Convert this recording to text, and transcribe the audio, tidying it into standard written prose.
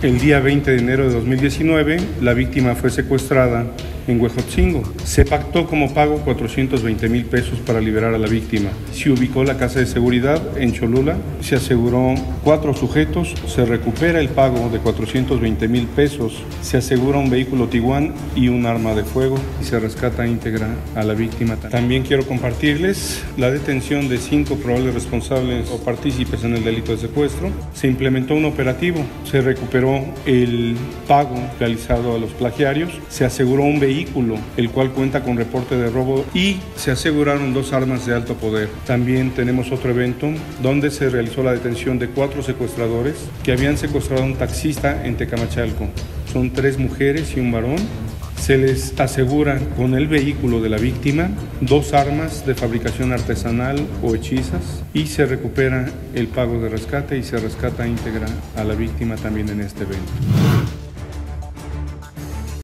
El día 20 de enero de 2019, la víctima fue secuestrada en Huejotzingo. Se pactó como pago 420,000 pesos para liberar a la víctima. Se ubicó la casa de seguridad en Cholula, se aseguró 4 sujetos, se recupera el pago de 420,000 pesos, se asegura un vehículo Tiguan y un arma de fuego y se rescata íntegra a la víctima. También quiero compartirles la detención de 5 probables responsables o partícipes en el delito de secuestro. Se implementó un operativo, se recuperó el pago realizado a los plagiarios, se aseguró un vehículo, el cual cuenta con reporte de robo, y se aseguraron 2 armas de alto poder. También tenemos otro evento donde se realizó la detención de 4 secuestradores que habían secuestrado a un taxista en Tecamachalco. Son 3 mujeres y un varón. Se les asegura con el vehículo de la víctima 2 armas de fabricación artesanal o hechizas y se recupera el pago de rescate y se rescata íntegra a la víctima también en este evento.